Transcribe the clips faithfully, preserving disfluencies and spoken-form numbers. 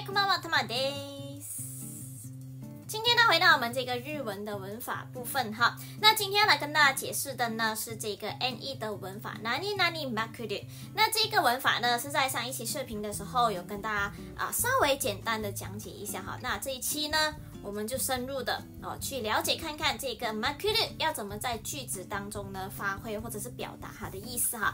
こんばんは、たまです。今天呢，回到我们这个日文的文法部分哈。那今天要来跟大家解释的呢是这个 N E 的文法，哪里哪里 makuru。那这个文法呢是在上一期视频的时候有跟大家啊稍微简单的讲解一下哈。那这一期呢，我们就深入的哦去了解看看这个 makuru 要怎么在句子当中呢发挥或者是表达它的意思哈。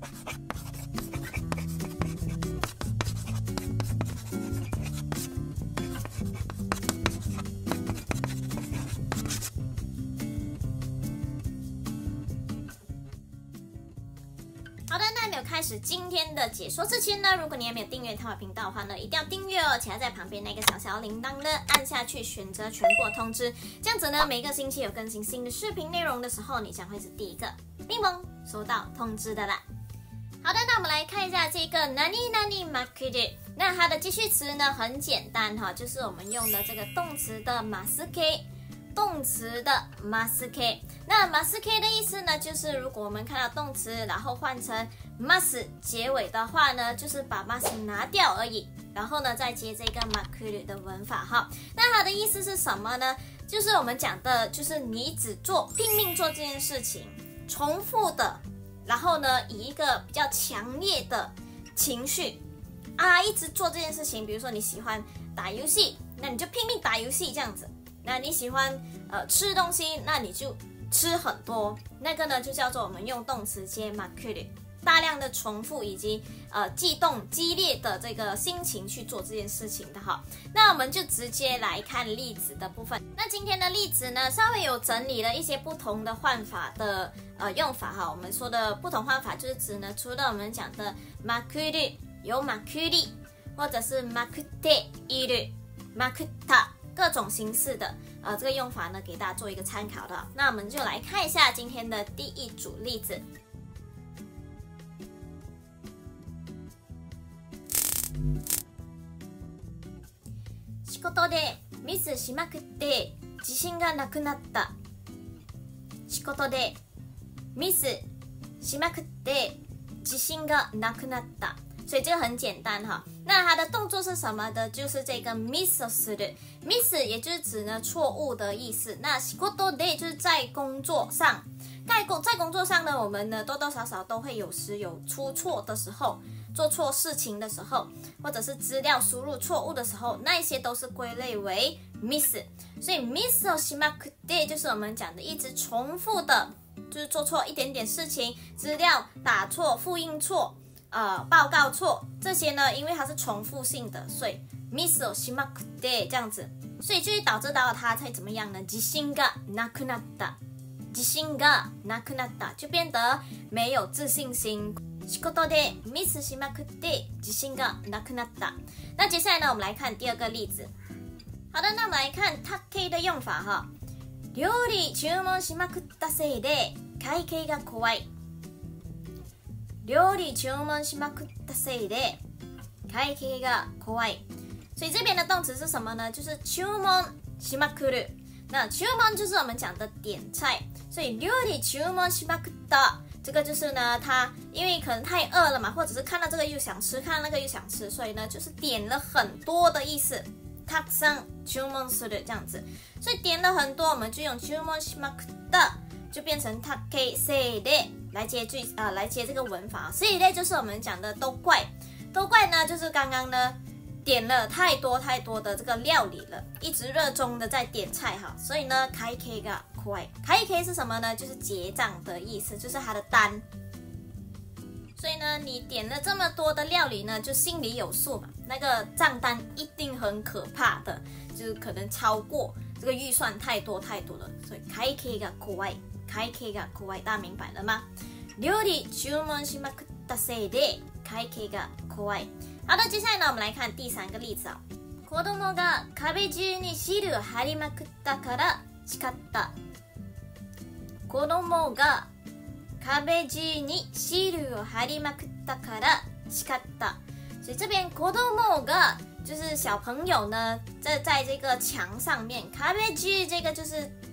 好的，那没有开始今天的解说之前呢，如果你还没有订阅汤马频道的话呢，一定要订阅哦，且要在旁边那个小小铃铛呢按下去，选择全国通知，这样子呢，每个星期有更新新的视频内容的时候，你将会是第一个叮咚收到通知的啦。好的，那我们来看一下这个哪里哪里 makuru， 那它的继续词呢很简单哈，就是我们用的这个动词的 masuke。动词的 masuke， 那 masuke 的意思呢，就是如果我们看到动词，然后换成 mas 结尾的话呢，就是把 mas 拿掉而已，然后呢再接这个 makuru 的文法哈。那它的意思是什么呢？就是我们讲的，就是你只做拼命做这件事情，重复的，然后呢以一个比较强烈的情绪啊，一直做这件事情。比如说你喜欢打游戏，那你就拼命打游戏这样子。那你喜欢呃吃东西，那你就吃很多，那个呢就叫做我们用动词接 makuru， 大量的重复以及呃激动激烈的这个心情去做这件事情的哈。那我们就直接来看例子的部分。那今天的例子呢，稍微有整理了一些不同的换法的呃用法哈。我们说的不同换法就是指呢，除了我们讲的 makuru 有 makuri， 或者是 makute iru、makutta。各种形式的呃这个用法呢，给大家做一个参考的。那我们就来看一下今天的第一组例子。仕事でミスしまくって自信がなくなった。仕事でミスしまくって自信がなくなった。所以这个很简单哈，那它的动作是什么的？就是这个 miss する ，miss 也就是指呢错误的意思。那仕事で就是在工作上，在工在工作上呢，我们呢多多少少都会有时有出错的时候，做错事情的时候，或者是资料输入错误的时候，那一些都是归类为 miss。所以 miss をしまくって就是我们讲的一直重复的，就是做错一点点事情，资料打错、复印错。呃，报告错这些呢，因为它是重复性的，所以 miss をしまくって这样子，所以就会導致到它才怎麼樣呢？自信がなくなった，自信がなくなった就變得沒有自信心。仕事でミスしまくって自信がなくなった。那接下來呢，我們來看第二個例子。好的，那我們來看タッケイ的用法哈。料理注文しまくったせいで会計が怖い。料理注文しまくったせいで会計が怖い。所以这边的动词是什么呢？就是注文しまくる。那注文就是我们讲的点菜，所以料理注文しまくった这个就是呢，他因为可能太饿了嘛，或者是看到这个又想吃，看到那个又想吃，所以呢就是点了很多的意思。たくさん注文する这样子，所以点了很多，我们就用注文しまくった。就变成タッケイせいで来接句呃来接这个文法，せいで就是我们讲的都怪，都怪呢就是刚刚呢点了太多太多的这个料理了，一直热衷的在点菜哈，所以呢会計が怖い。会計是什么呢？就是结账的意思，就是它的单。所以呢，你点了这么多的料理呢，就心里有数嘛，那个账单一定很可怕的，就是可能超过这个预算太多太多了，所以会計が怖い。会計が怖い，大家明白了吗？料理注文しまくったせいで会計が怖い。好的，接下来呢，我们来看第三个例子啊。子供が壁中にシールを貼りまくったから叱った。子供が壁中にシールを貼りまくったから叱った。所以这边子供が就是小朋友呢，在在这个墙上面，壁中这个就是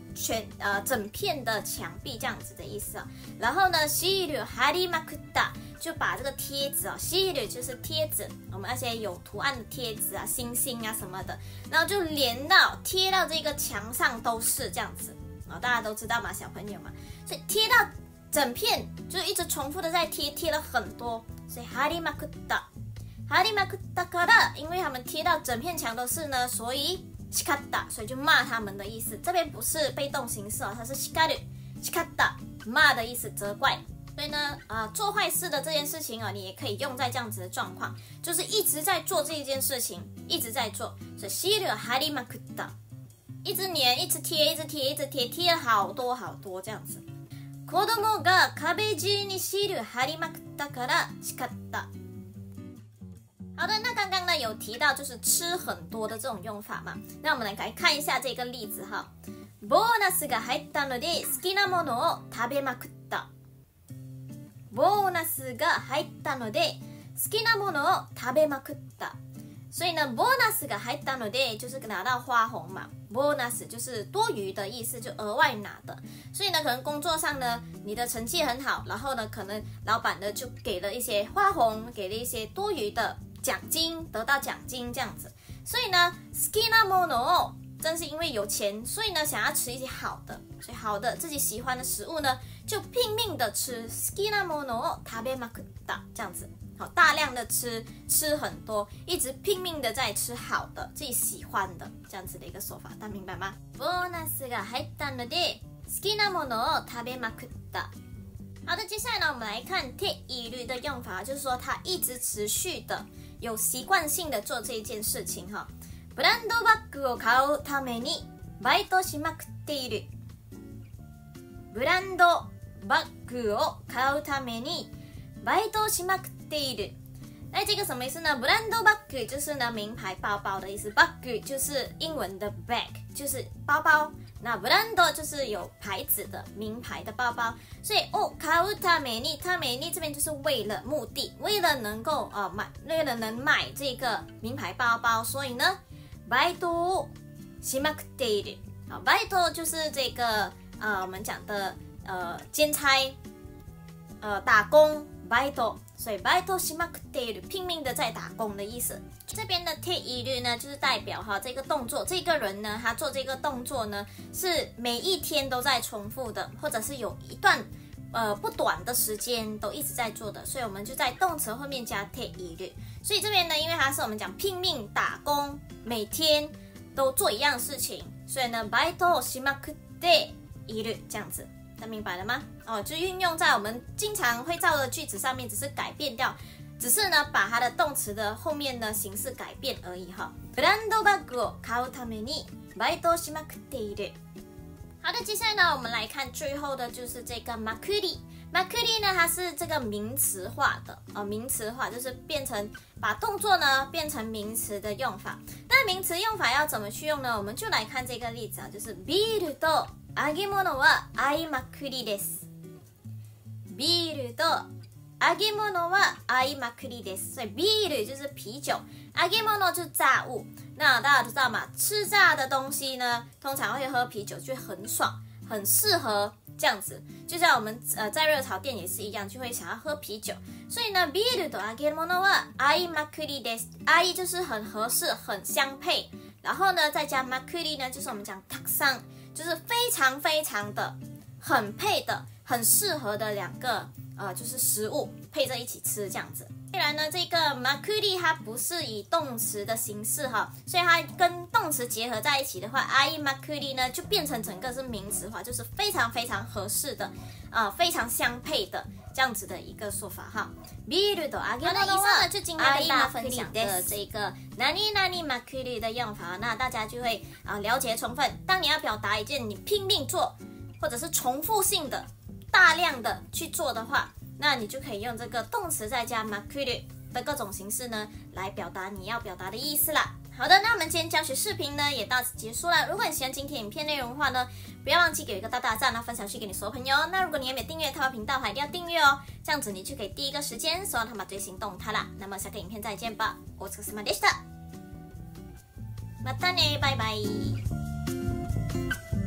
全呃整片的墙壁这样子的意思啊。然后呢，シール貼りまくった。就把这个贴纸啊，シール就是贴纸，我们那些有图案的贴纸啊，星星啊什么的，然后就连到贴到这个墙上都是这样子啊、哦，大家都知道嘛，小朋友嘛，所以贴到整片就是一直重复的在贴，贴了很多，所以貼りまくった、貼りまくったから，因为他们贴到整片墙都是呢，所以叱った，所以就骂他们的意思。这边不是被动形式哦，它是叱る、叱った，骂的意思，责怪。所以呢，啊、呃，做坏事的这件事情啊，你也可以用在这样子的状况，就是一直在做这一件事情，一直在做。所以シール貼りまくった，一直粘，一直贴，一直贴，一直贴，贴了好多好多这样子。子供が壁中にシール貼りまくったから叱った。好的，那刚刚呢有提到就是吃很多的这种用法嘛，那我们来看一下这个例子哈。ボーナスが入ったので好きなものを食べまくった。ボーナスが入ったので好きなものを食べまくった。所以呢，ボーナスが入ったので就是拿到花红嘛，ボーナス就是多余的意思，就额外拿的。所以呢，可能工作上呢，你的成绩很好，然后呢，可能老板呢就给了一些花红，给了一些多余的奖金，得到奖金这样子。所以呢，好きなものを正是因为有钱，所以呢想要吃一些好的，所以好的自己喜欢的食物呢，就拼命的吃，好きなものを食べまくった这样子，好大量的吃，吃很多，一直拼命的在吃好的，自己喜欢的这样子的一个说法，大家明白吗？ボーナスが入ったので好きなものを食べまくった。好的，接下来呢，我们来看ている的用法，就是说他一直持续的、有习惯性的做这一件事情哈。ブランドバッグを買うためにバイトしまくっている。ブランドバッグを買うためにバイトしまくっている。那这个什么意思呢？ブランドバッグ就是呢名牌包包的意思，バッグ就是英文的 bag， 就是包包。那ブランド就是有牌子的名牌的包包，所以哦，買うために，ために这边就是为了目的，为了能够呃买，为了能买这个名牌包包，所以呢。バイトをしまくっている。好，バイト就是这个呃我们讲的呃兼差，呃打工，バイト，所以バイトしまくっている，拼命的在打工的意思。这边的ている呢，就是代表哈这个动作，这个人呢，他做这个动作呢是每一天都在重复的，或者是有一段呃不短的时间都一直在做的，所以我们就在动词后面加ている。所以这边呢，因为它是我们讲拼命打工，每天都做一样事情，所以呢，バイトをしまくっている这样子，大家明白了吗？哦，就运用在我们经常会造的句子上面，只是改变掉，只是呢把它的动词的后面的形式改变而已哈。ブランドバッグを買うためにバイトをしまくっている。好的，接下来呢，我们来看最后的就是这个まくり。まくり呢，它是这个名词化的哦，名词化就是变成把动作呢变成名词的用法。那名词用法要怎么去用呢？我们就来看这个例子啊，就是ビールと揚げ物は合いまくりです。ビールと揚げ物は合いまくりです。所以ビール就是啤酒，揚げ物就是炸物。那大家都知道嘛，吃炸的东西呢，通常会喝啤酒，就很爽，很适合。这样子，就像我们呃在热炒店也是一样，就会想要喝啤酒。所以呢，ビールと揚げ物は合いまくりです。合い就是很合适、很相配，然后呢再加まくり呢，就是我们讲たくさん，就是非常非常的很配的、很适合的两个呃就是食物配在一起吃这样子。虽然呢，这个まくり它不是以动词的形式哈，所以它跟动词结合在一起的话，合いまくり呢就变成整个是名词化，就是非常非常合适的，呃，非常相配的这样子的一个说法哈。ビールと揚げ物は以上呢就今天跟大家分享的这个何々まくり的用法，那大家就会啊、呃、了解充分。当你要表达一件你拼命做，或者是重复性的、大量的去做的话。那你就可以用这个动词再加まくる的各种形式呢，来表达你要表达的意思啦。好的，那我们今天教学视频呢也到此结束了。如果你喜欢今天影片内容的话呢，不要忘记给我一个大大赞，然后分享去给你所有朋友。那如果你还没有订阅他们频道的话，一定要订阅哦，这样子你就可以第一个时间收到他们最新动态啦。那么下个影片再见吧，お疲れ様でした。またね，拜拜。